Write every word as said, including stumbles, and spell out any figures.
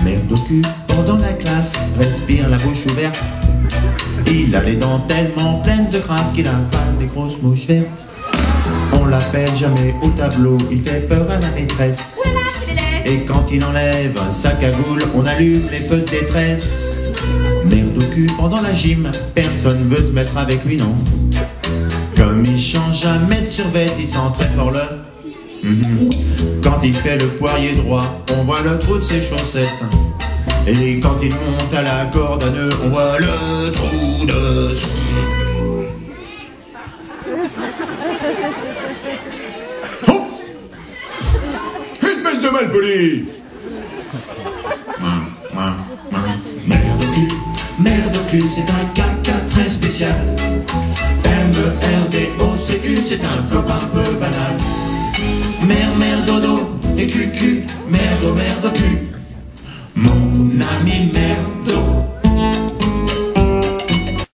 Merdocu, pendant la classe, respire la bouche ouverte. Il a les dents tellement pleines de crasse qu'il a pas des grosses mouches vertes. On l'appelle jamais au tableau, il fait peur à la maîtresse. Et quand il enlève sa cagoule, on allume les feux de détresse. Merdocu, pendant la gym, personne veut se mettre avec lui, non. Comme il change jamais de survêt, il sent très fort le... Mm-hmm. Quand il fait le poirier droit, on voit le trou de ses chaussettes. Et quand il monte à la corde à nœud, on voit le trou de son... Oh! Espèce de malpoli! Merdocu, Merdocu, c'est un caca très spécial. M R D O C U, c'est un copain un peu banal. Merde, merde, dodo, et cucu, merde, merde, cul. Mon ami, merde.